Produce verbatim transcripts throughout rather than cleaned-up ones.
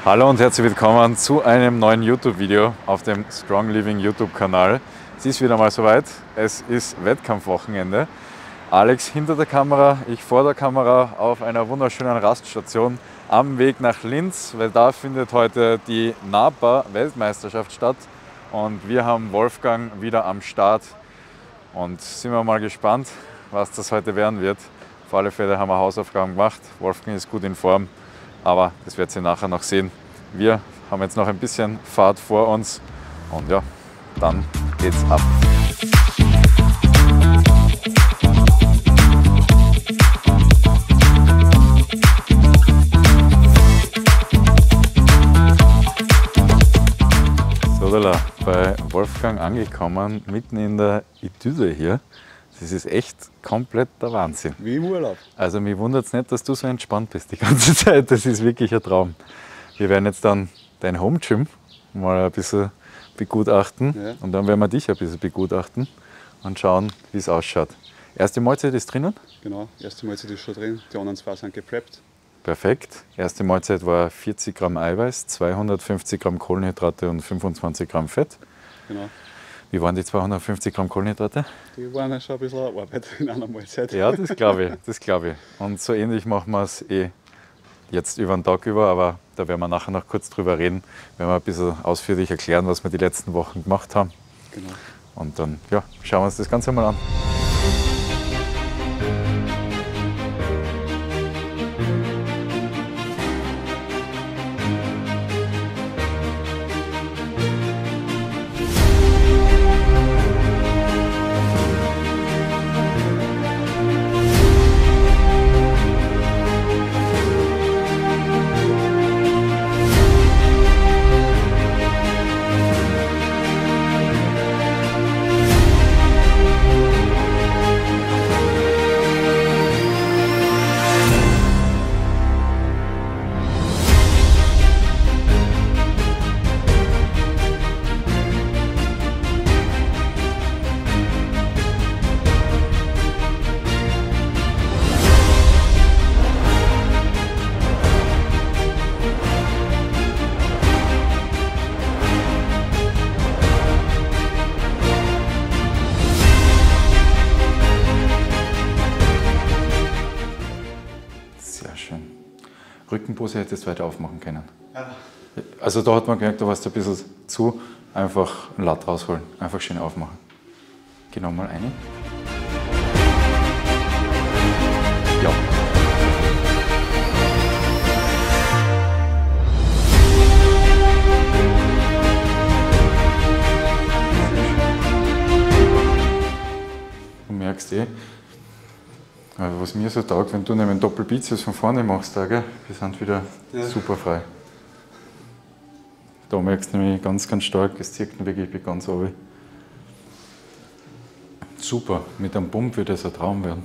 Hallo und herzlich willkommen zu einem neuen YouTube-Video auf dem Strong Living YouTube-Kanal. Es ist wieder mal soweit, es ist Wettkampfwochenende. Alex hinter der Kamera, ich vor der Kamera auf einer wunderschönen Raststation am Weg nach Linz, weil da findet heute die Napa-Weltmeisterschaft statt und wir haben Wolfgang wieder am Start und sind wir mal gespannt, was das heute werden wird. Auf alle Fälle haben wir Hausaufgaben gemacht, Wolfgang ist gut in Form. Aber das werdet ihr nachher noch sehen. Wir haben jetzt noch ein bisschen Fahrt vor uns und ja, dann geht's ab. So, da bei Wolfgang angekommen, mitten in der Idylle hier. Das ist echt komplett der Wahnsinn. Wie im Urlaub. Also mich wundert es nicht, dass du so entspannt bist die ganze Zeit. Das ist wirklich ein Traum. Wir werden jetzt dann dein Home Gym mal ein bisschen begutachten. Ja. Und dann werden wir dich ein bisschen begutachten und schauen, wie es ausschaut. Erste Mahlzeit ist drinnen? Genau, erste Mahlzeit ist schon drin. Die anderen zwei sind gepreppt. Perfekt. Erste Mahlzeit war vierzig Gramm Eiweiß, zweihundertfünfzig Gramm Kohlenhydrate und fünfundzwanzig Gramm Fett. Genau. Wie waren die zweihundertfünfzig Gramm Kohlenhydrate? Die waren ja schon ein bisschen Arbeit in einer Mahlzeit. Ja, das glaube ich, das glaube ich. Und so ähnlich machen wir es eh jetzt über den Tag über, aber da werden wir nachher noch kurz drüber reden, werden wir ein bisschen ausführlich erklären, was wir die letzten Wochen gemacht haben. Genau. Und dann ja, schauen wir uns das Ganze mal an. Rückenpose hättest du weiter aufmachen können. Ja. Also da hat man gemerkt, da warst du ein bisschen zu. Einfach ein Latt rausholen, einfach schön aufmachen. Geh nochmal rein. Ja. Du merkst eh, was mir so taugt, wenn du einen Doppelbizeps von vorne machst, da, gell? Wir sind wieder ja. super frei. Da merkst du nämlich ganz, ganz stark, es zieht ihn wirklich bis ganz runter. Super, mit einem Pump wird das ein Traum werden.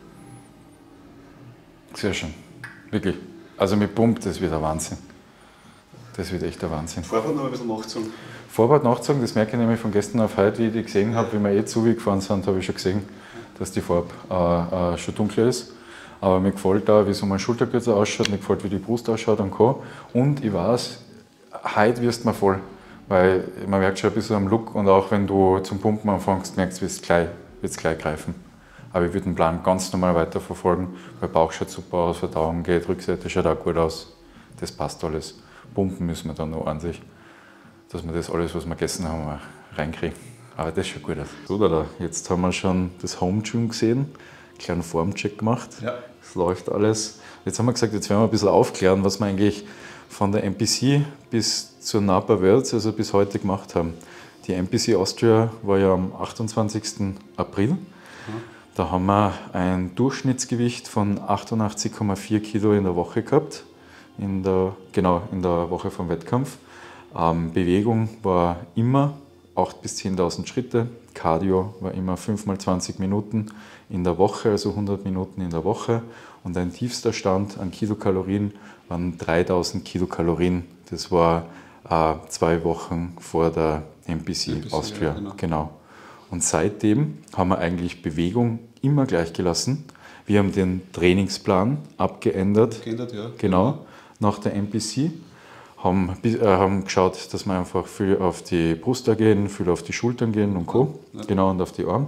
Sehr schön, wirklich. Also mit Pump, das wird ein Wahnsinn. Das wird echt ein Wahnsinn. Vorfahrt noch ein bisschen nachgezogen. Vorfahrt nachgezogen, das merke ich nämlich von gestern auf heute, wie ich die gesehen habe, wie wir eh zugefahren sind, habe ich schon gesehen, dass die Farbe äh, äh, schon dunkler ist. Aber mir gefällt auch, wie so mein Schultergürtel ausschaut, mir gefällt, wie die Brust ausschaut am Co. Und ich weiß, heute wirst du mir voll. Weil man merkt schon ein bisschen am Look und auch wenn du zum Pumpen anfängst, merkst du, es gleich, wird's gleich greifen. Aber ich würde den Plan ganz normal weiterverfolgen, weil Bauch schaut super aus, Verdauung geht, Rückseite schaut auch gut aus. Das passt alles. Pumpen müssen wir dann noch an sich, dass wir das alles, was wir gegessen haben, auch reinkriegen. Aber das schaut gut aus. So, da, jetzt haben wir schon das Home Gym gesehen, einen kleinen Formcheck gemacht. Ja. Es läuft alles. Jetzt haben wir gesagt, jetzt werden wir ein bisschen aufklären, was wir eigentlich von der N P C bis zur Napa Worlds, also bis heute gemacht haben. Die N P C Austria war ja am achtundzwanzigsten April. Mhm. Da haben wir ein Durchschnittsgewicht von achtundachtzig Komma vier Kilo in der Woche gehabt, in der, genau in der Woche vom Wettkampf. Ähm, Bewegung war immer acht bis zehntausend Schritte, Cardio war immer fünf mal zwanzig Minuten in der Woche, also hundert Minuten in der Woche. Und ein tiefster Stand an Kilokalorien waren dreitausend Kilokalorien. Das war äh, zwei Wochen vor der N P C, N P C Austria. Ja, genau. Genau. Und seitdem haben wir eigentlich Bewegung immer gleich gelassen. Wir haben den Trainingsplan abgeändert. Geändert, ja. Genau, nach der N P C. haben, äh, haben geschaut, dass wir einfach viel auf die Brust gehen, viel auf die Schultern gehen und Co. Ja. Genau, und auf die Arme.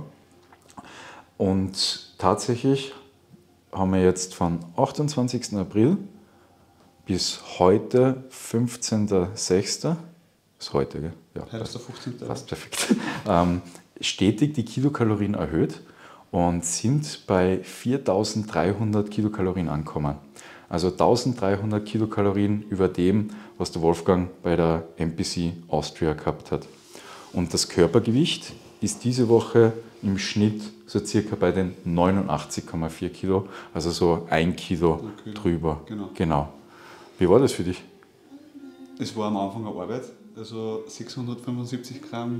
Und tatsächlich haben wir jetzt von achtundzwanzigsten April bis heute, fünfzehnten sechsten Ist heute, gell? Ja, Heute ist der fünfzehnte fast perfekt. ähm, stetig die Kilokalorien erhöht und sind bei viertausenddreihundert Kilokalorien angekommen. Also eintausenddreihundert Kilokalorien über dem, was der Wolfgang bei der M P C Austria gehabt hat. Und das Körpergewicht ist diese Woche im Schnitt so circa bei den neunundachtzig Komma vier Kilo, also so ein Kilo Okay. drüber. Genau. Genau. Wie war das für dich? Es war am Anfang eine Arbeit, also sechshundertfünfundsiebzig Gramm,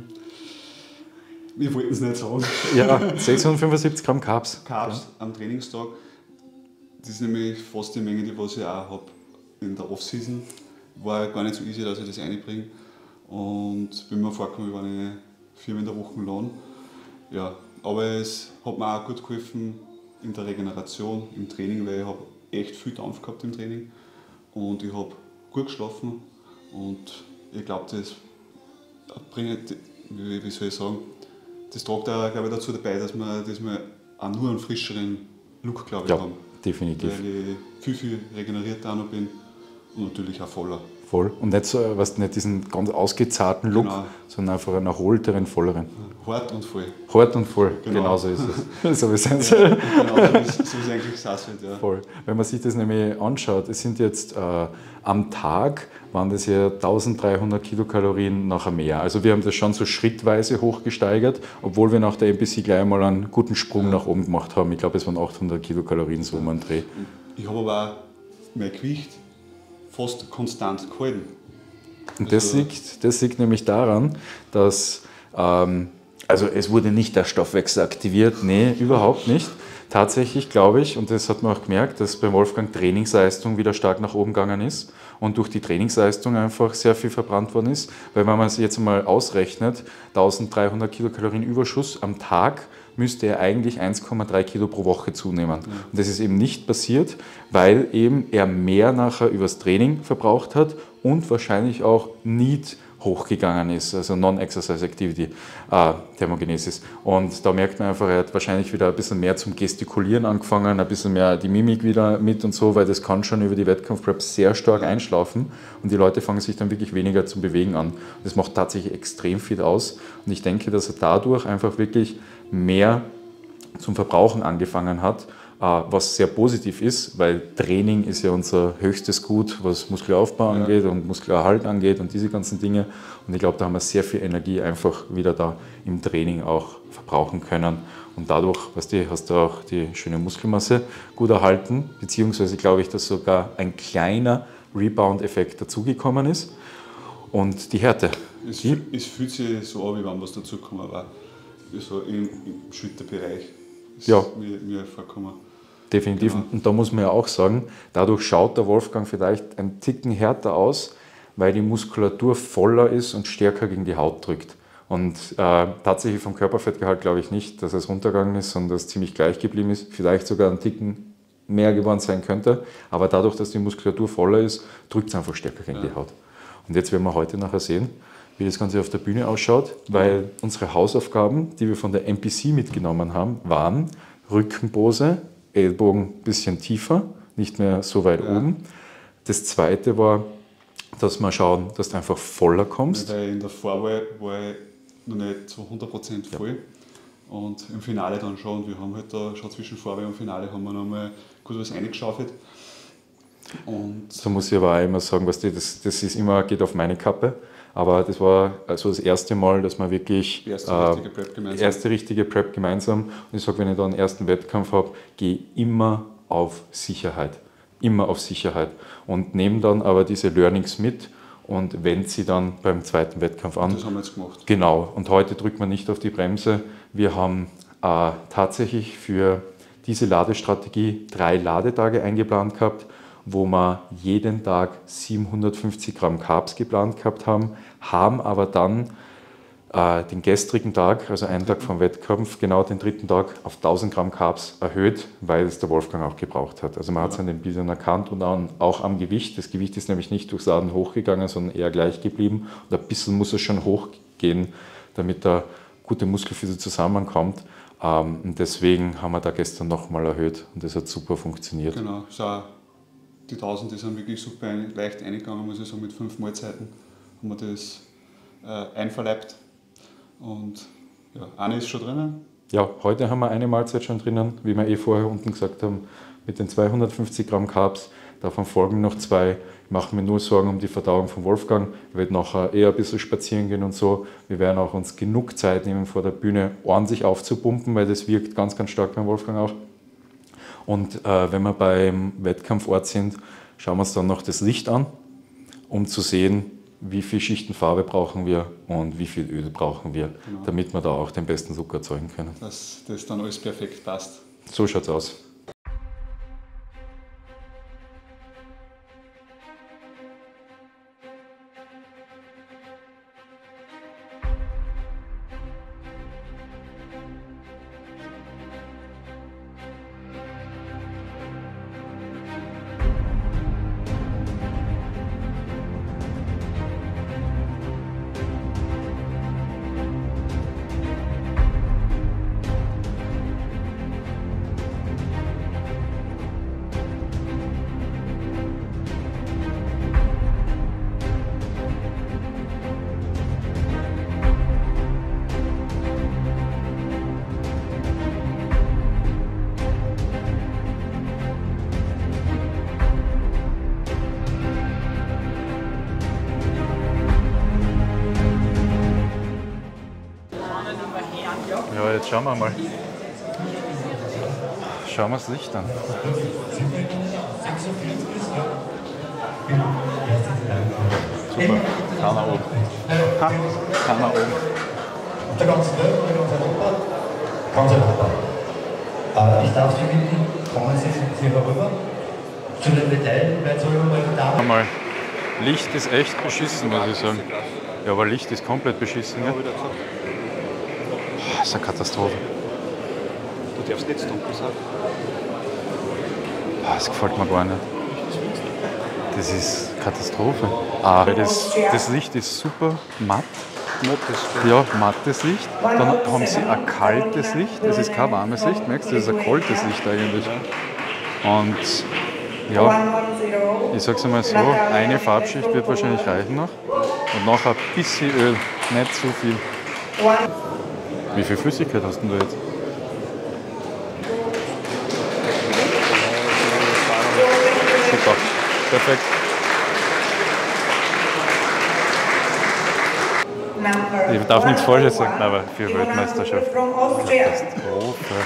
wir wollten es nicht sagen, Ja, sechshundertfünfundsiebzig Gramm Carbs. Carbs am Trainingstag. Das ist nämlich fast die Menge, die was ich auch habe in der Off-Season. War gar nicht so easy, dass ich das reinbringe. Und bin mir vorgekommen, ich war eine viermal in der Woche laden. Ja, aber es hat mir auch gut geholfen in der Regeneration, im Training, weil ich habe echt viel Dampf gehabt im Training. Und ich habe gut geschlafen. Und ich glaube, das bringt, wie, wie soll ich sagen, das trägt auch, glaube ich, dazu dabei, dass wir, dass wir auch nur einen frischeren Look, glaube ich, Ja, haben. definitiv. Weil ich viel, viel regenerierter auch noch bin und natürlich auch voller. Voll. Und nicht so, weißt, nicht diesen ganz ausgezarten Look, Genau. sondern einfach einen erholteren, volleren. Hart und voll. Hart und voll, Genau. genau so ist es. So wie es sein Ja, soll. genau, so ist, so ist eigentlich das wird, ja. Voll. Wenn man sich das nämlich anschaut, es sind jetzt äh, am Tag waren das ja eintausenddreihundert Kilokalorien nachher mehr. Also wir haben das schon so schrittweise hochgesteigert, obwohl wir nach der M P C gleich mal einen guten Sprung nach oben gemacht haben. Ich glaube, es waren achthundert Kilokalorien so um einen Dreh. Ich habe aber auch mein Gewicht fast konstant gehalten. Und das, Also- liegt, das liegt nämlich daran, dass, ähm, also es wurde nicht der Stoffwechsel aktiviert, nee, überhaupt nicht. Tatsächlich glaube ich, und das hat man auch gemerkt, dass beim Wolfgang Trainingsleistung wieder stark nach oben gegangen ist und durch die Trainingsleistung einfach sehr viel verbrannt worden ist. Weil wenn man sich jetzt mal ausrechnet, eintausenddreihundert Kilokalorien Überschuss am Tag, müsste er eigentlich eins Komma drei Kilo pro Woche zunehmen. Und das ist eben nicht passiert, weil eben er mehr nachher übers Training verbraucht hat und wahrscheinlich auch nicht hochgegangen ist, also Non-Exercise Activity, äh, Thermogenesis. Und da merkt man einfach, er hat wahrscheinlich wieder ein bisschen mehr zum Gestikulieren angefangen, ein bisschen mehr die Mimik wieder mit und so, weil das kann schon über die Wettkampfprep sehr stark einschlafen und die Leute fangen sich dann wirklich weniger zum Bewegen an. Das macht tatsächlich extrem viel aus und ich denke, dass er dadurch einfach wirklich mehr zum Verbrauchen angefangen hat, was sehr positiv ist, weil Training ist ja unser höchstes Gut, was Muskelaufbau Ja. angeht und Muskelerhalt angeht und diese ganzen Dinge. Und ich glaube, da haben wir sehr viel Energie einfach wieder da im Training auch verbrauchen können. Und dadurch, weißt du, hast du auch die schöne Muskelmasse gut erhalten, beziehungsweise glaube ich, dass sogar ein kleiner Rebound-Effekt dazugekommen ist. Und die Härte. Es, Die, fühl- es fühlt sich so an, wie wenn was dazukommt, aber so im, im Schulterbereich ist Ja. mir, mir vorgekommen. definitiv. Genau. Und da muss man ja auch sagen, dadurch schaut der Wolfgang vielleicht ein Ticken härter aus, weil die Muskulatur voller ist und stärker gegen die Haut drückt. Und äh, tatsächlich vom Körperfettgehalt glaube ich nicht, dass es runtergegangen ist, sondern dass es ziemlich gleich geblieben ist. Vielleicht sogar ein Ticken mehr geworden sein könnte. Aber dadurch, dass die Muskulatur voller ist, drückt es einfach stärker gegen Ja. die Haut. Und jetzt werden wir heute nachher sehen, wie das Ganze auf der Bühne ausschaut, weil unsere Hausaufgaben, die wir von der M P C mitgenommen haben, waren Rückenpose, Ellbogen ein bisschen tiefer, nicht mehr so weit Ja. oben. Das zweite war, dass wir schauen, dass du einfach voller kommst. Weil in der Vorwahl war ich noch nicht zu hundert Prozent voll. Und im Finale dann schon. Und wir haben halt da schon zwischen Vorwahl und Finale haben wir noch mal gut was reingeschaufelt. Und Da muss ich aber auch immer sagen, weißt du, das, das ist immer, geht auf meine Kappe. Aber das war also das erste Mal, dass man wirklich die erste äh, richtige Prep gemeinsam. erste richtige Prep gemeinsam. Und ich sage, wenn ich da einen ersten Wettkampf habe, gehe immer auf Sicherheit. Immer auf Sicherheit. Und nehme dann aber diese Learnings mit und wende sie dann beim zweiten Wettkampf an. Das haben wir jetzt gemacht. Genau. Und heute drückt man nicht auf die Bremse. Wir haben äh, tatsächlich für diese Ladestrategie drei Ladetage eingeplant gehabt, wo wir jeden Tag siebenhundertfünfzig Gramm Carbs geplant gehabt haben, haben aber dann äh, den gestrigen Tag, also einen Tag vom Wettkampf, genau den dritten Tag auf tausend Gramm Carbs erhöht, weil es der Wolfgang auch gebraucht hat. Also man hat es an den Bildern erkannt und auch am Gewicht. Das Gewicht ist nämlich nicht durchs Laden hochgegangen, sondern eher gleich geblieben. Und ein bisschen muss es schon hochgehen, damit da gute Muskelfiber zusammenkommt. Ähm, und deswegen haben wir da gestern nochmal erhöht und das hat super funktioniert. Genau, so, die tausend die sind wirklich super leicht eingegangen, muss ich sagen, mit fünf Mahlzeiten haben wir das äh, einverleibt. Und ja, eine ist schon drinnen. Ja, heute haben wir eine Mahlzeit schon drinnen, wie wir eh vorher unten gesagt haben, mit den zweihundertfünfzig Gramm Carbs. Davon folgen noch zwei. Ich mache mir nur Sorgen um die Verdauung von Wolfgang. Er wird nachher eher ein bisschen spazieren gehen und so. Wir werden auch uns genug Zeit nehmen, vor der Bühne ordentlich aufzupumpen, weil das wirkt ganz, ganz stark beim Wolfgang auch. Und äh, wenn wir beim Wettkampfort sind, schauen wir uns dann noch das Licht an, um zu sehen, wie viel Schichten Farbe brauchen wir und wie viel Öl brauchen wir, genau, damit wir da auch den besten Zucker erzeugen können. Dass das dann alles perfekt passt. So schaut es aus. Ja, jetzt schauen wir mal. Schauen wir das Licht an. Super, keiner oben. Ha, keiner oben. Der ganze Welt, ganz Europa. Ganz Europa. Äh, ich darf Sie bitten, kommen Sie hier herüber. Zu den Details, weil so mal da. Mal. Licht ist echt beschissen, muss ich sagen. Ja, aber Licht ist komplett beschissen. Ja? Das ist eine Katastrophe. Du darfst nicht dunkel sein. Das gefällt mir gar nicht. Das ist Katastrophe. Ah, das, das Licht ist super matt. Ja, mattes Licht. Dann haben sie ein kaltes Licht. Das ist kein warmes Licht, merkst du? Das ist ein kaltes Licht eigentlich. Und ja, ich sag's einmal so, eine Farbschicht wird wahrscheinlich reichen noch. Und nachher ein bisschen Öl, nicht zu viel. Wie viel Flüssigkeit hast du jetzt? Super, perfekt. Ich darf nichts Falsches sagen, aber für Weltmeisterschaft. Katastrophe.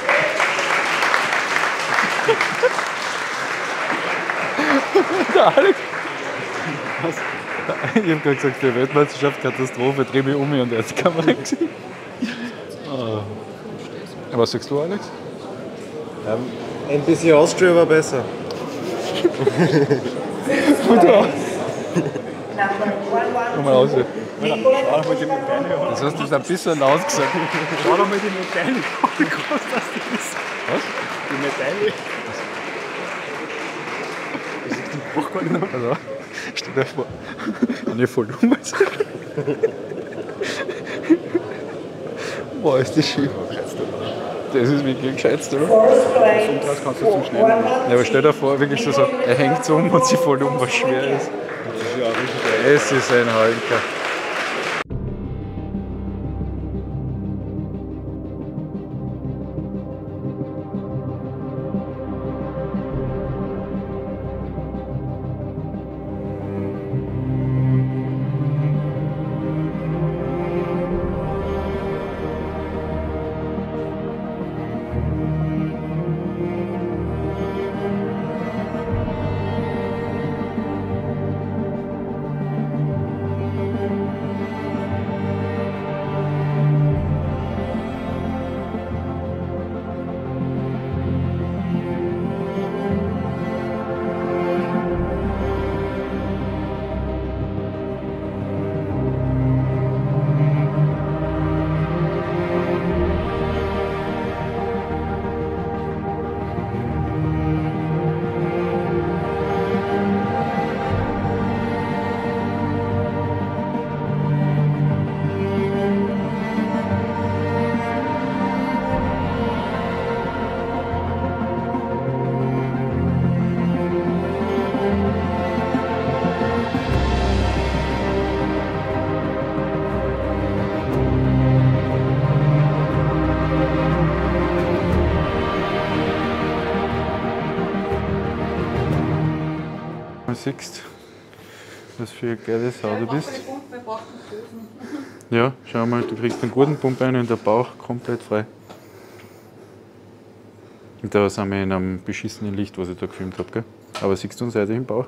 Der Alex. Was? Ich habe gerade gesagt, für Weltmeisterschaft Katastrophe, dreh mich um und er hat die Kamera gesehen. Oh. Was sagst du, Alex? Ähm, ein bisschen Austria war besser. Gut aus. Komm mal raus. Das hast du jetzt ein bisschen laut gesagt. Schau doch mal die Medaille, wie groß das ist. Was? Die Medaille. Das ist die Bruch gar nicht. Also, stell dir vor. Eine Volumen. Boah, ist das schön. Das ist wirklich gescheit, oder? Und das kannst du zum Schneiden. Ja, aber stell dir vor, wirklich so, so er hängt so um und sie voll um, was schwer ist. Das ist ja auch richtig geil. Es ist ein Halter. siehst, was für eine geile Sau du bist. Ja, schau mal, du kriegst einen guten Pump ein und der Bauch komplett frei. Und da sind wir in einem beschissenen Licht, was ich da gefilmt habe, gell? Aber siehst du einen seitlichen Bauch?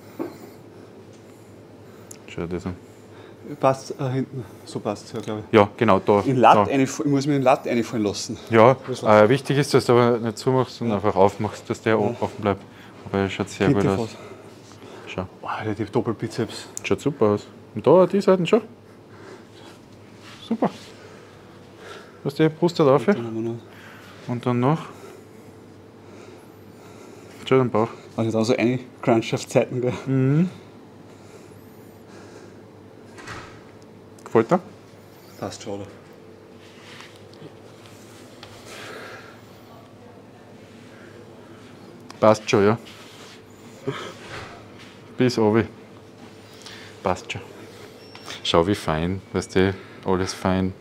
Schau das an. Passt äh, hinten, so passt es ja, glaube ich. Ja, genau, da. In Latt da. eine, ich muss mir in Latt einfallen lassen. Ja, äh, wichtig ist, dass du aber nicht zumachst und einfach aufmachst, dass der ja. offen bleibt. Aber er schaut sehr gut aus. Schau. Oh, die Doppelbizeps. Schaut super aus. Und da, die Seiten schon. Super. Du hast die Brust da drauf. Und dann noch. Schau den Bauch. Also da so eine Crunch-Zeiten, gell? Mhm. Gefällt dir? Passt schon, oder? Passt schon, ja. Bis oben. Passt schon. Schau wie fein, weißt du, alles fein.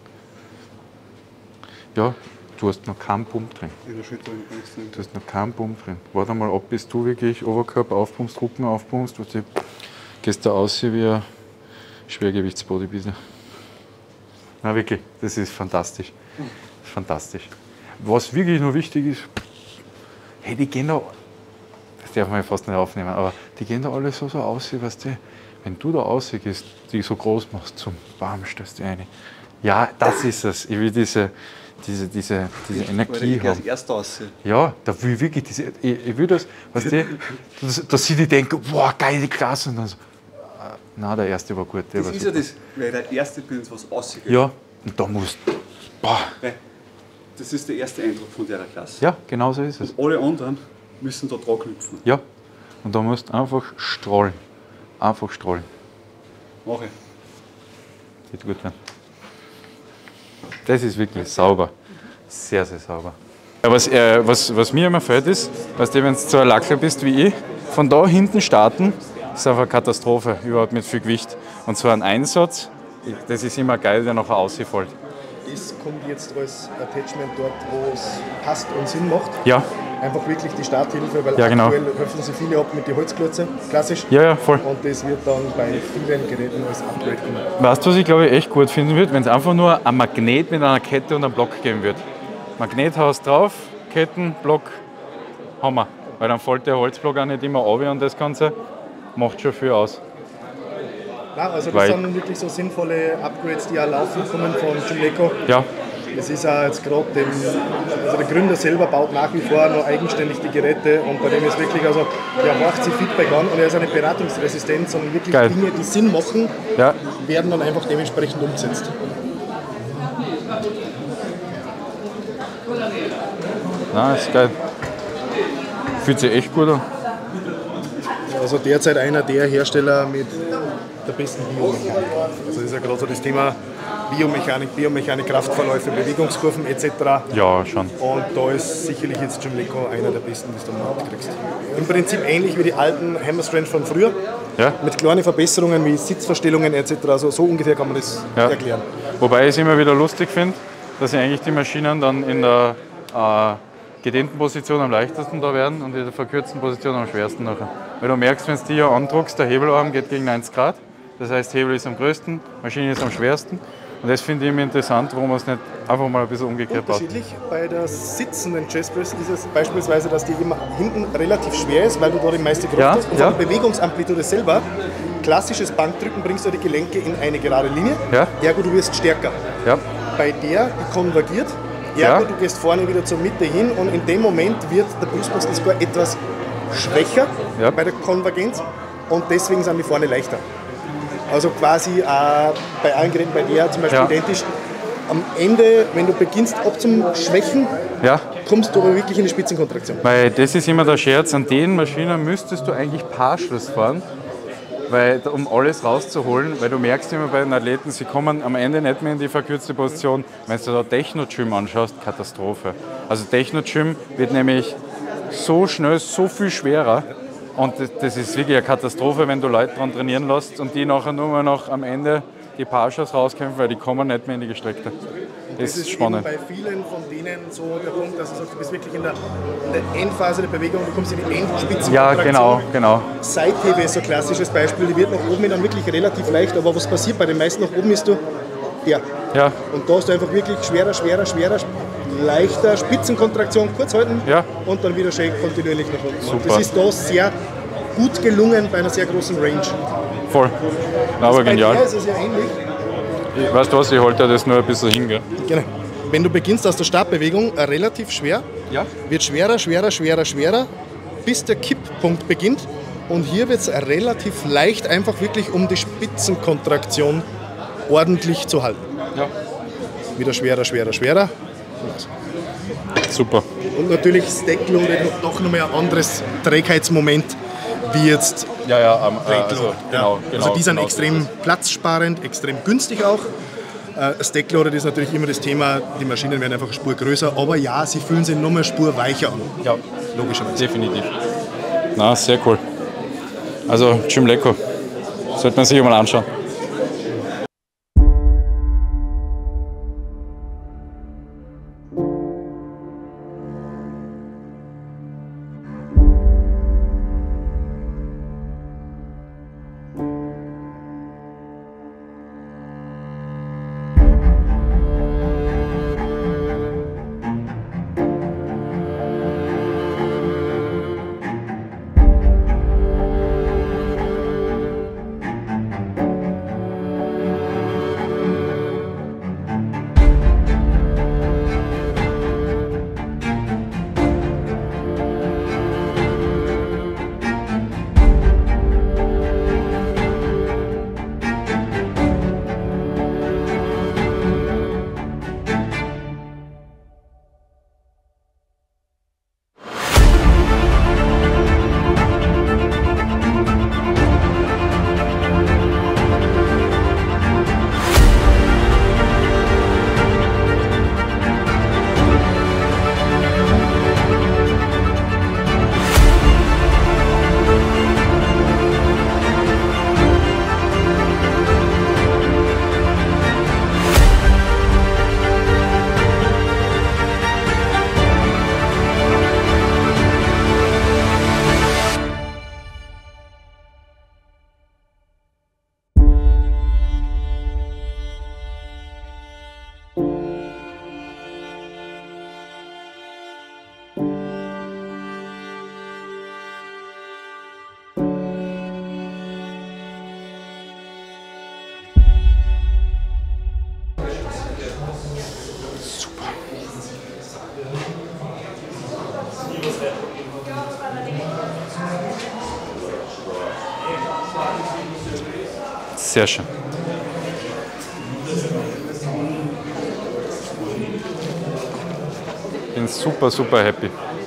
Ja, du hast noch keinen Pump drin. In der Schulter kann ich sagen. Du hast noch keinen Pump drin. Warte mal ab, bis du wirklich Oberkörper aufpumpst, Rücken aufpumpst, weißt du, gehst da aus wie ein Schwergewichtsbodybuilder. Na wirklich, das ist fantastisch. Fantastisch. Was wirklich noch wichtig ist, hey, die gehen da, das darf man ja fast nicht aufnehmen, aber die gehen da alle so, so aus, weißt du, wenn du da rausgehst, die so groß machst, zum Bam, stößt du rein. Ja, das ist es. Ich will diese, diese, diese, diese Energie haben. Als erster aussehen. Ja, da will ich wirklich diese, ich, ich will das, weißt du, dass, dass sie die denken, boah, geile Klasse, und dann so, äh, nein, der erste war gut. Der Das war ist super. ja das, weil der erste Bild was aussieht. Ja, und da musst du, boah. Das ist der erste Eindruck von der Klasse. Ja, genau so ist es. Alle anderen müssen da dran knüpfen. Ja, und da musst du einfach strahlen. Einfach strahlen. Mach ich. Wird gut werden. Das ist wirklich sauber. Sehr, sehr sauber. Ja, was, äh, was, was mir immer fällt ist, weißt du, wenn du so ein Lackler bist wie ich, von da hinten starten, ist einfach eine Katastrophe, überhaupt mit viel Gewicht. Und zwar ein Einsatz, das ist immer geil, der nachher ausfällt. Das kommt jetzt als Attachment dort, wo es passt und Sinn macht. Ja. Einfach wirklich die Starthilfe, weil Ja, genau. aktuell helfen sie viele ab mit den Holzklötze, klassisch. Ja, ja, voll. Und das wird dann bei vielen Geräten als Upgrade kommen. Weißt du, was ich glaube ich echt gut finden würde? Wenn es einfach nur ein Magnet mit einer Kette und einem Block geben würde. Magnethaus drauf, Ketten, Block, Hammer. Weil dann fällt der Holzblock auch nicht immer runter und das Ganze macht schon viel aus. Nein, also das Weil- sind wirklich so sinnvolle Upgrades, die auch laufen kommen von Jumleco. Ja, Es ist auch jetzt gerade dem, also der Gründer selber baut nach wie vor noch eigenständig die Geräte und bei dem ist wirklich, also der macht sich Feedback an und er ist auch nicht beratungsresistent, sondern wirklich Geil. Dinge, die Sinn machen, ja. werden dann einfach dementsprechend umgesetzt. Nein, ist geil. Fühlt sich echt gut an. Also derzeit einer der Hersteller mit der besten Biomechanik. Also das ist ja gerade so das Thema Biomechanik, Biomechanik, Kraftverläufe, Bewegungskurven et cetera. Ja, schon. Und da ist sicherlich jetzt Jumleco einer der besten, die du am Markt kriegst. Im Prinzip ähnlich wie die alten Hammer Strength von früher, Ja? mit kleinen Verbesserungen wie Sitzverstellungen et cetera. Also so ungefähr kann man das Ja. erklären. Wobei ich es immer wieder lustig finde, dass ich eigentlich die Maschinen dann in der äh, gedehnten Position am leichtesten da werden und in der verkürzten Position am schwersten nachher. Weil du merkst, wenn du die ja andruckst, der Hebelarm geht gegen neunzig Grad. Das heißt, Hebel ist am größten, Maschine ist am schwersten. Und das finde ich immer interessant, warum man es nicht einfach mal ein bisschen umgekehrt baut. Unterschiedlich. Bei der sitzenden Chest Press ist es beispielsweise, dass die immer hinten relativ schwer ist, weil du da die meiste Kraft Ja, hast. Und ja. von der Bewegungsamplitude selber, klassisches Bankdrücken, bringst du die Gelenke in eine gerade Linie. Ja. Ergo, du wirst stärker. Ja, Bei der, die konvergiert. Ergo, Ja. du gehst vorne wieder zur Mitte hin und in dem Moment wird der Brustmuskel sogar etwas schwächer Ja. bei der Konvergenz und deswegen sind die vorne leichter. Also quasi äh, bei allen Geräten, bei der zum Beispiel Ja. identisch. Am Ende, wenn du beginnst abzuschwächen, ja. kommst du aber wirklich in die Spitzenkontraktion. Weil das ist immer der Scherz, an den Maschinen müsstest du eigentlich Paarschluss fahren, weil, um alles rauszuholen, weil du merkst immer bei den Athleten, sie kommen am Ende nicht mehr in die verkürzte Position. Wenn du da Techno-Gym anschaust, Katastrophe. Also Techno-Gym wird nämlich so schnell, so viel schwerer und das, das ist wirklich eine Katastrophe, wenn du Leute daran trainieren lässt und die nachher nur mal noch am Ende die Paarschluss rauskämpfen, weil die kommen nicht mehr in die Gestreckte. ist, das ist spannend. Eben bei vielen von denen so der Punkt, dass du sagst, du bist wirklich in der, in der Endphase der Bewegung, du kommst in die Endspitze. Ja, genau, genau. Seithebe ist so ein klassisches Beispiel, die wird nach oben dann wirklich relativ leicht, aber was passiert bei den meisten nach oben ist du der. Ja. Und da hast du einfach wirklich schwerer, schwerer, schwerer, leichter, Spitzenkontraktion, kurz halten ja. und dann wieder schön kontinuierlich nach unten. Super. Das ist da sehr gut gelungen bei einer sehr großen Range. Voll. Na, aber Bei genial. der ist es ja ähnlich. Ich, weißt du was, ich halte das nur ein bisschen hin. Gell? Genau. Wenn du beginnst aus der Startbewegung, äh, relativ schwer, Ja. wird schwerer, schwerer, schwerer, schwerer, bis der Kipppunkt beginnt. Und hier wird es relativ leicht, einfach wirklich um die Spitzenkontraktion ordentlich zu halten. Ja. Wieder schwerer, schwerer, schwerer. Super. Und natürlich Stackloaded hat doch nochmal ein anderes Trägheitsmoment wie jetzt Ja, ja, ähm, äh, Plate also, Load. genau, ja. genau. Also die sind genau extrem platzsparend, extrem günstig auch. Äh, Stackloaded ist natürlich immer das Thema, die Maschinen werden einfach eine Spur größer, aber ja, sie fühlen sich nochmal eine Spur weicher an. Ja, Logischerweise. definitiv. Na, sehr cool. Also, Jim Lecco. Sollte man sich mal anschauen. Sehr schön. Bin super, super happy.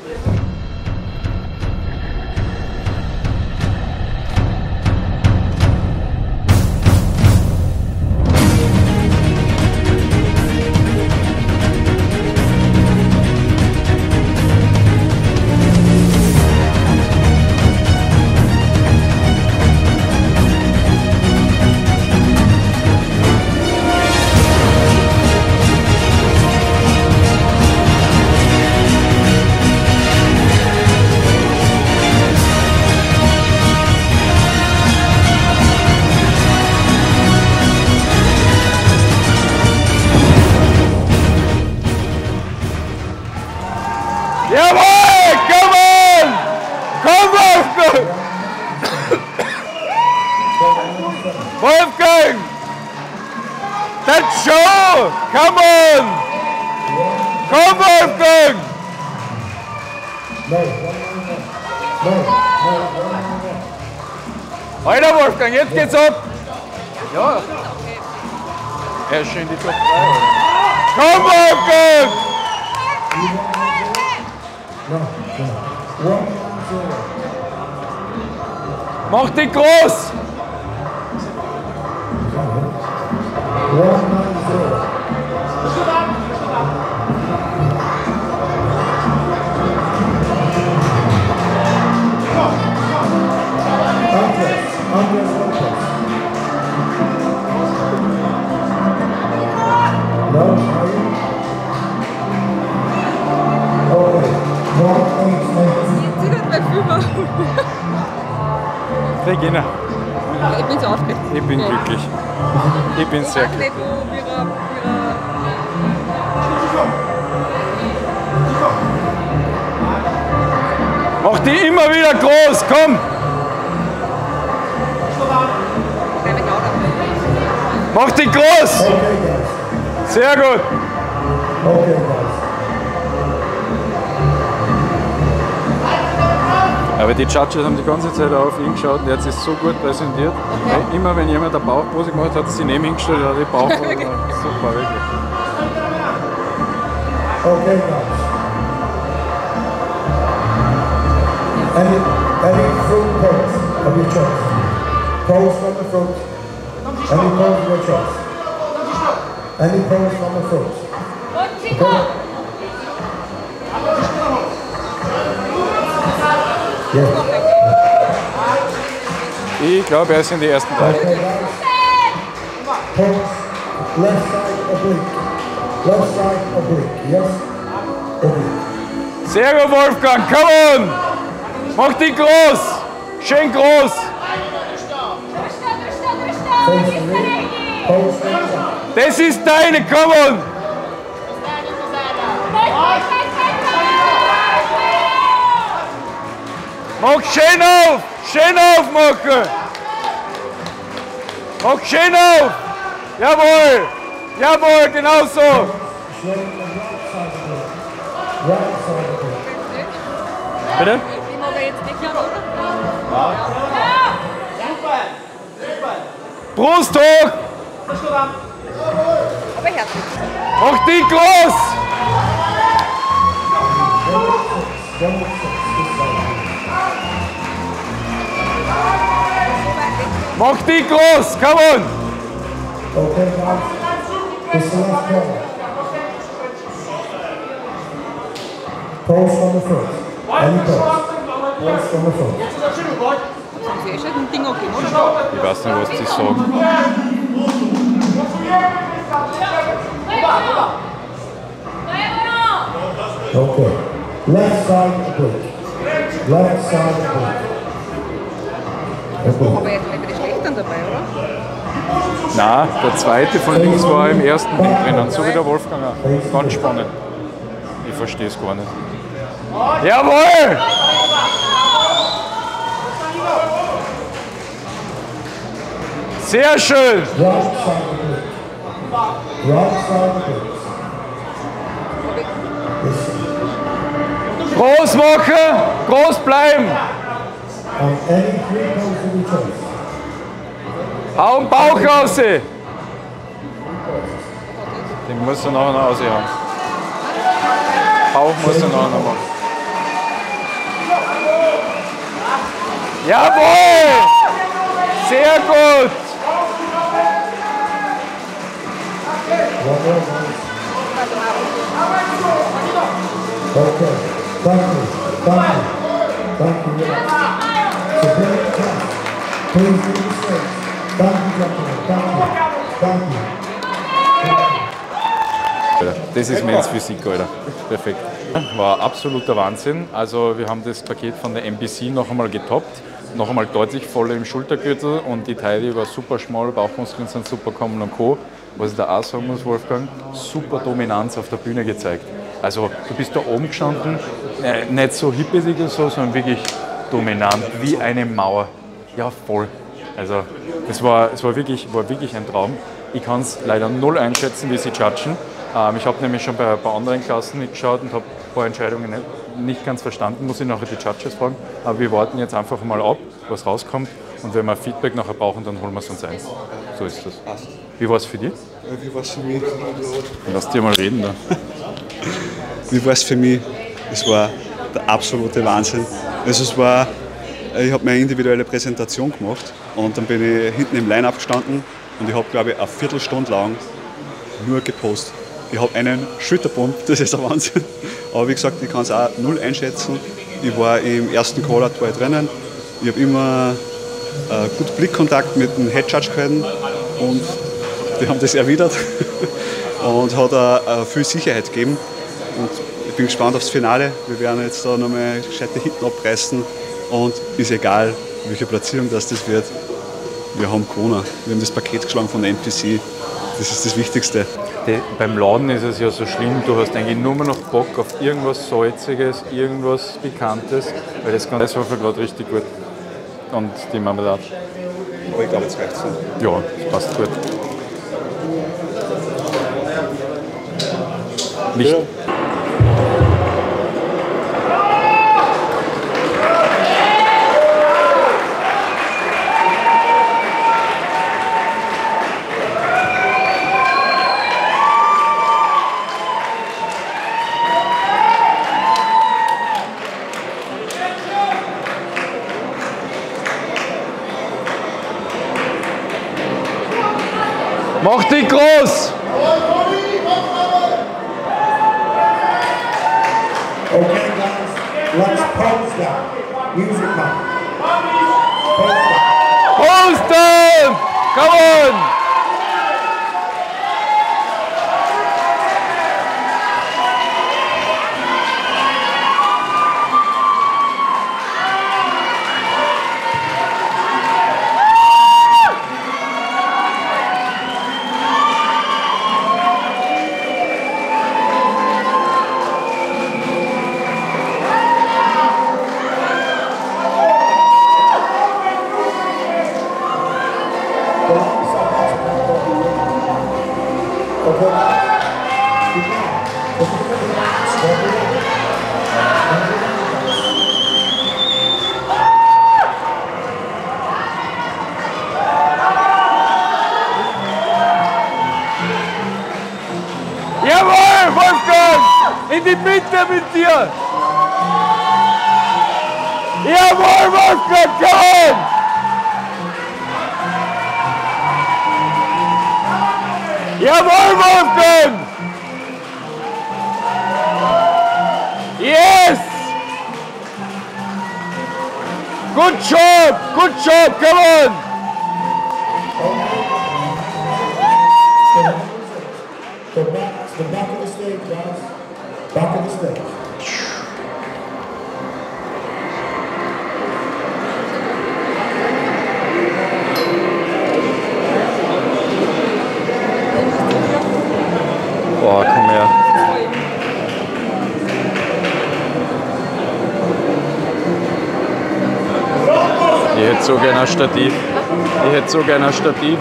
Jawohl! Come on! Komm, Wolfgang! Wolfgang! That's show! Come on! Komm, Wolfgang! Alter, Wolfgang, jetzt geht's ab! Ja. Er ist schon in die Top drei, oder? Komm, Wolfgang! Mach dich groß! No, Regina, Ich bin so aufgeregt. ich bin Ja. glücklich. Ich bin sehr Ich weiß glücklich. nicht, wo wir, wir Mach die immer wieder groß, komm! bleiben genau da. Mach die groß! Okay, guys. Sehr gut! Okay, guys. Aber die Judges haben die ganze Zeit auf ihn geschaut und er hat sich so gut präsentiert. Weil immer wenn jemand eine Bauchpose gemacht hat, hat er sich neben ihn gestellt und hat die Bauchpose gemacht. Super, wirklich. Okay, guys. Any, any fruit pose of your choice. Pose from the fruit. Any pose of your choice. Any pose from the fruit. Okay? Yes. Ich glaube, er ist in die ersten drei. Okay, guys. Pose. Left side oblique. Left side oblique. Yes? Oblique. Sehr gut, Wolfgang, come on! Mach die groß! Schön groß! Face the ring. Pose from the side. Das ist deine, come on! Mach schön auf! Schön aufmachen! Mach schön auf! Jawohl! Jawohl, genau so! Showing the right side oblique. Right side oblique. Bitte? Ich mache jetzt nicht klar, oder? Brust hoch! Aber herzlich. Mach die groß! One with six. This side. Mach die groß! Come on! Okay, guys. This is the last corner. Pose from the front. Any pose. Pose from the front. Haben Sie eh schon ein Ding gegeben, oder? Ich weiß nicht, was die sagen. Okay. Left side oblique. Left side oblique. Oblique. Aber jetzt nicht die Schlechteren dabei, oder? Nein, der zweite von links war im ersten Ding drinnen, so wie der Wolfgang auch. Ganz spannend. Ich verstehe es gar nicht. Jawohl! Sehr schön! Right side oblique. Right side oblique. This side. Groß machen, groß bleiben! On any three poses of your choice. Hau den Bauch raus! Den musst du nachher noch raushauen. Bauch musst du nachher noch machen. Jawohl! Sehr gut! One more, guys. Okay. Thank you. Thank you. Thank you. So bring it down. Please do the same. Thank you, gentlemen. Thank you. Thank you. Das ist Men's Physik, Alter. Perfekt. War absoluter Wahnsinn. Also wir haben das Paket von der M B C noch einmal getoppt. Noch einmal deutlich voller im Schultergürtel und die Taille war super schmal, Bauchmuskeln sind super gekommen und Co. Was ich da auch sagen muss, Wolfgang, super Dominanz auf der Bühne gezeigt. Also du bist da oben gestanden, äh, nicht so hippelig oder so, sondern wirklich dominant, wie eine Mauer. Ja, voll. Also das war, es war wirklich, war wirklich ein Traum. Ich kann es leider null einschätzen, wie sie judgen. Ähm, ich habe nämlich schon bei ein paar anderen Klassen mitgeschaut und habe ein paar Entscheidungen nicht, nicht ganz verstanden, muss ich nachher die Judges fragen. Aber wir warten jetzt einfach mal ab, was rauskommt. Und wenn wir Feedback nachher brauchen, dann holen wir es uns ein. So ist das. Wie war es für dich? Wie war es für mich? Lass dir mal reden da. Wie war es für mich? Es war der absolute Wahnsinn. Also es war, ich habe meine individuelle Präsentation gemacht und dann bin ich hinten im Line-Up gestanden und ich habe, glaube ich, eine Viertelstunde lang nur gepostet. Ich habe einen Schulterbump, das ist der Wahnsinn. Aber wie gesagt, ich kann es auch null einschätzen. Ich war im ersten Callout war ich drinnen. Ich habe immer äh, gut Blickkontakt mit dem Head Judge gehalten und die haben das erwidert und hat auch äh, viel Sicherheit gegeben. Und ich bin gespannt aufs Finale. Wir werden jetzt da nochmal gescheite Hitten abreißen und ist egal, welche Platzierung das, das wird. Wir haben gewonnen. Wir haben das Paket geschlagen von der M P C. Das ist das Wichtigste. Die, beim Laden ist es ja so schlimm, du hast eigentlich nur noch Bock auf irgendwas Salziges, irgendwas Pikantes, weil das Ganze war gerade richtig gut. Und die Marmelade. Aber ich glaube, jetzt reicht es. Ja, das passt gut. Nicht. Ja. Mach dich groß! Okay, guys, let's pose down. Music now. Pose down. Pose down! Come on! Jawohl, Wolfgang! In die Mitte mit dir! Jawohl, Wolfgang, komm! Jawohl, Wolfgang! Yes! Good job! Good job! Come on! The back, the back of the stage, guys. Back of the stage. Boah, komm her. Ich hätte so gerne ein Stativ. Ich hätte so gerne ein Stativ.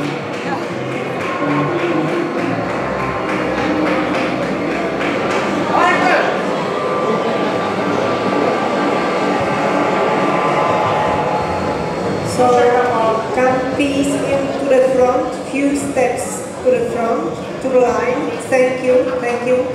So, come please into the front, few steps to the front, to the line. Thank you, thank you.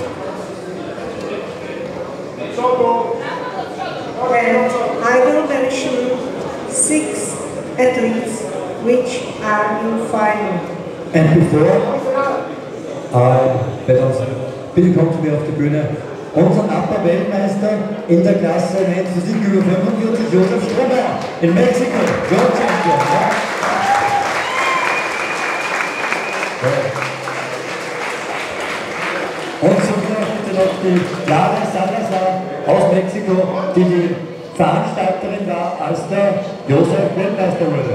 And I will mention six athletes which are in final. And before, äh, bitte, bitte kommt zu mir auf die Bühne. Unser Upper-Weltmeister in der Klasse Men's Physik über fünfundvierzig, Josef Strommer in Mexiko. World Champion. Ja. Und zugleich bitte noch die Clara Salazar aus Mexiko, die die Veranstalterin war, als der Josef Weltmeister wurde.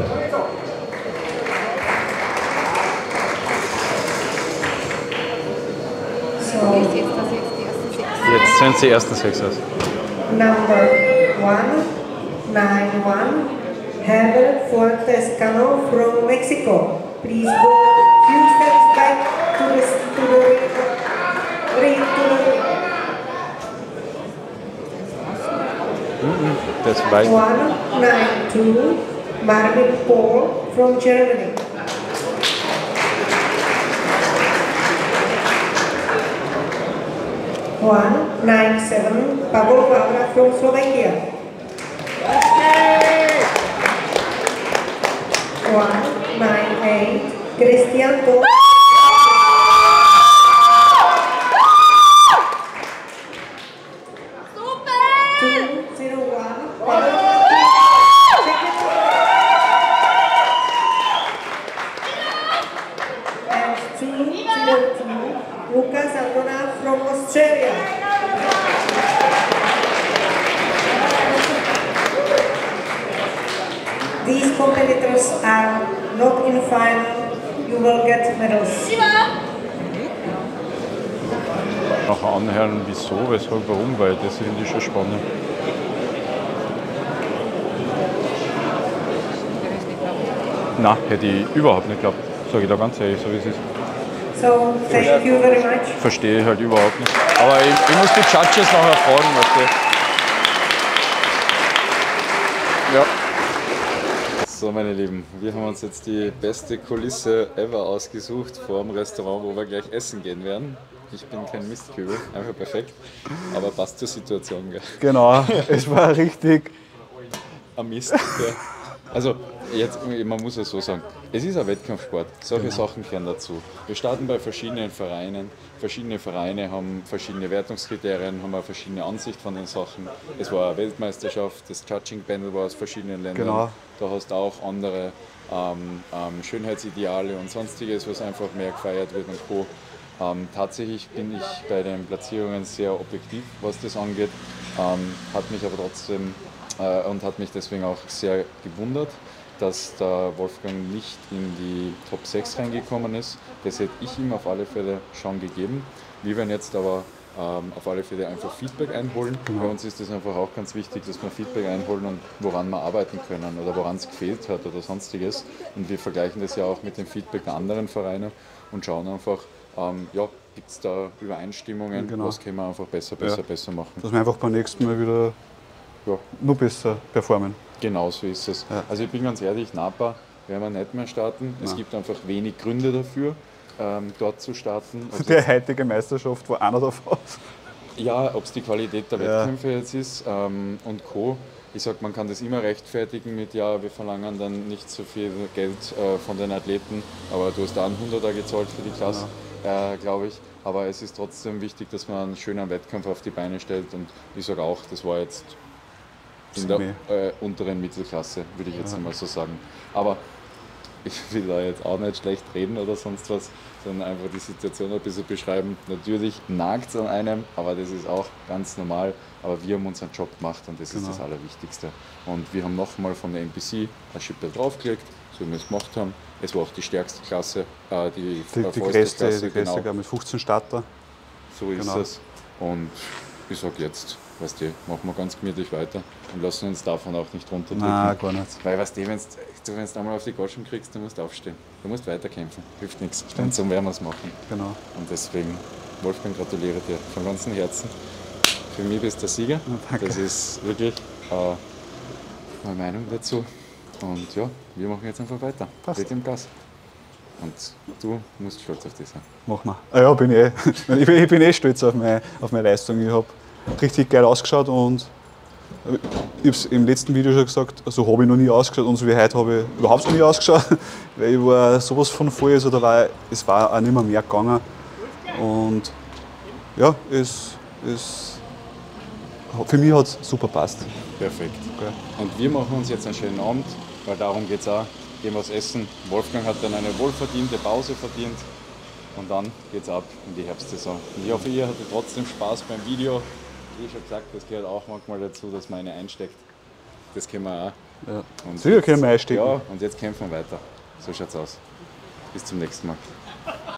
So, Jetzt sind sie die ersten sechs aus. number one nine one, Heber Fortescano from Mexico. Please go few steps back to the to the ring to the Das ist weit. one nine two, Marvin Paul from Germany. one nine seven, Pablo Fabra from Slovakia. one nine eight, Cristian Tom. two zero one, Pablo and two zero two, Lucas Andona from Australia. these competitors are not in final, you will get medals. Nachher anhören, wieso, weshalb, warum, weil das finde ich schon spannend. Nein, hätte ich überhaupt nicht geglaubt. Sage ich da ganz ehrlich, so wie es ist. So, thank you very much. Verstehe ich halt überhaupt nicht. Aber ich, ich muss die Judges nachher fragen, weißt du. Ja. So, meine Lieben, wir haben uns jetzt die beste Kulisse ever ausgesucht vor dem Restaurant, wo wir gleich essen gehen werden. Ich bin kein Mistkübel, einfach perfekt. Aber passt zur Situation, gell? Genau, es war richtig. Ein Mist. Ja. Also, jetzt, man muss ja so sagen, es ist ein Wettkampfsport. Solche genau. Sachen gehören dazu. Wir starten bei verschiedenen Vereinen. Verschiedene Vereine haben verschiedene Wertungskriterien, haben eine verschiedene Ansicht von den Sachen. Es war eine Weltmeisterschaft, das Judging-Panel war aus verschiedenen Ländern. Genau. Da hast du auch andere ähm, ähm, Schönheitsideale und sonstiges, was einfach mehr gefeiert wird und Co. Ähm, tatsächlich bin ich bei den Platzierungen sehr objektiv, was das angeht, ähm, hat mich aber trotzdem äh, und hat mich deswegen auch sehr gewundert, dass der Wolfgang nicht in die Top sechs reingekommen ist. Das hätte ich ihm auf alle Fälle schon gegeben. Wir werden jetzt aber ähm, auf alle Fälle einfach Feedback einholen. Genau. Bei uns ist es einfach auch ganz wichtig, dass wir Feedback einholen und woran wir arbeiten können oder woran es gefehlt hat oder sonstiges. Und wir vergleichen das ja auch mit dem Feedback der anderen Vereine und schauen einfach, Ähm, ja, gibt es da Übereinstimmungen, genau. Was können wir einfach besser, besser, ja. besser machen. Dass wir einfach beim nächsten Mal wieder ja, noch besser performen. Genau so ist es. Ja. Also ich bin ganz ehrlich, Napa werden wir nicht mehr starten. Es Nein. gibt einfach wenig Gründe dafür, ähm, dort zu starten. Also die heutige Meisterschaft war einer davon. Ja, ob es die Qualität der ja. Wettkämpfe jetzt ist ähm, und Co. Ich sage, man kann das immer rechtfertigen mit, ja, wir verlangen dann nicht so viel Geld äh, von den Athleten, aber du hast da einen Hunderter gezahlt für die Klasse. Ja. Äh, glaube ich. Aber es ist trotzdem wichtig, dass man einen schönen Wettkampf auf die Beine stellt. Und ich sage auch, das war jetzt in der äh, unteren Mittelklasse, würde ich jetzt ja. einmal so sagen. Aber ich will da jetzt auch nicht schlecht reden oder sonst was, sondern einfach die Situation ein bisschen beschreiben. Natürlich nagt es an einem, aber das ist auch ganz normal. Aber wir haben unseren Job gemacht und das genau. ist das Allerwichtigste. Und wir haben nochmal von der N P C ein Schippe draufgelegt, so wie wir es gemacht haben. Es war auch die stärkste Klasse, äh, die, die, die größte, Klasse, die größte genau. mit fünfzehn Starter. So ist genau. es. Und ich sage jetzt, weißt du, machen wir ganz gemütlich weiter und lassen uns davon auch nicht runterdrücken. Nein, gar nicht. Weil weißt du, wenn du einmal auf die Goschen kriegst, du musst aufstehen. Du musst weiterkämpfen, hilft nichts. Und so werden wir es machen. Genau. Und deswegen, Wolfgang, gratuliere dir von ganzem Herzen. Für mich bist du der Sieger. Ja, das ist wirklich äh, meine Meinung dazu. Und ja, wir machen jetzt einfach weiter. Passt. Mit dem Gas. Und du musst stolz auf das sein. Mach mal. Ah ja, bin ich eh. Ich bin, ich bin eh stolz auf meine, auf meine Leistung. Ich habe richtig geil ausgeschaut und ich habe es im letzten Video schon gesagt, so habe ich noch nie ausgeschaut und so wie heute habe ich überhaupt noch nie ausgeschaut. Weil ich war sowas von voll, also da war, es war auch nicht mehr mehr gegangen. Und ja, es, es für mich hat es super passt. Perfekt. Okay. Und wir machen uns jetzt einen schönen Abend, weil darum geht es auch. Gehen was essen. Wolfgang hat dann eine wohlverdiente Pause verdient und dann geht's ab in die Herbstsaison. Und ich hoffe, ihr hattet trotzdem Spaß beim Video. Wie schon gesagt, das gehört auch manchmal dazu, dass man eine einsteckt. Das können wir auch. Ja. Und Sicher können wir einstecken. Ja, und jetzt kämpfen wir weiter. So schaut's aus. Bis zum nächsten Mal.